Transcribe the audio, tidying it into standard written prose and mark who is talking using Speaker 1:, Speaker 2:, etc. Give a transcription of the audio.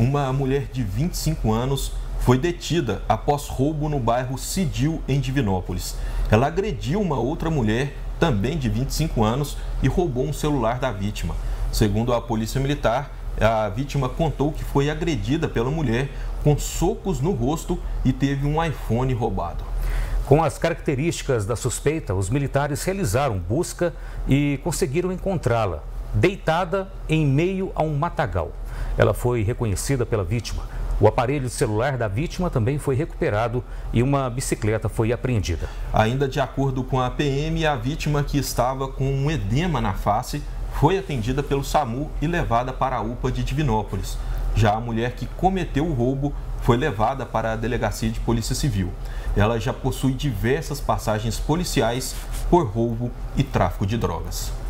Speaker 1: Uma mulher de 25 anos foi detida após roubo no bairro Cidil, em Divinópolis. Ela agrediu uma outra mulher, também de 25 anos, e roubou um celular da vítima. Segundo a Polícia Militar, a vítima contou que foi agredida pela mulher com socos no rosto e teve um iPhone roubado.
Speaker 2: Com as características da suspeita, os militares realizaram busca e conseguiram encontrá-la, deitada em meio a um matagal. Ela foi reconhecida pela vítima. O aparelho celular da vítima também foi recuperado e uma bicicleta foi apreendida.
Speaker 1: Ainda de acordo com a PM, a vítima, que estava com um edema na face, foi atendida pelo SAMU e levada para a UPA de Divinópolis. Já a mulher que cometeu o roubo foi levada para a Delegacia de Polícia Civil. Ela já possui diversas passagens policiais por roubo e tráfico de drogas.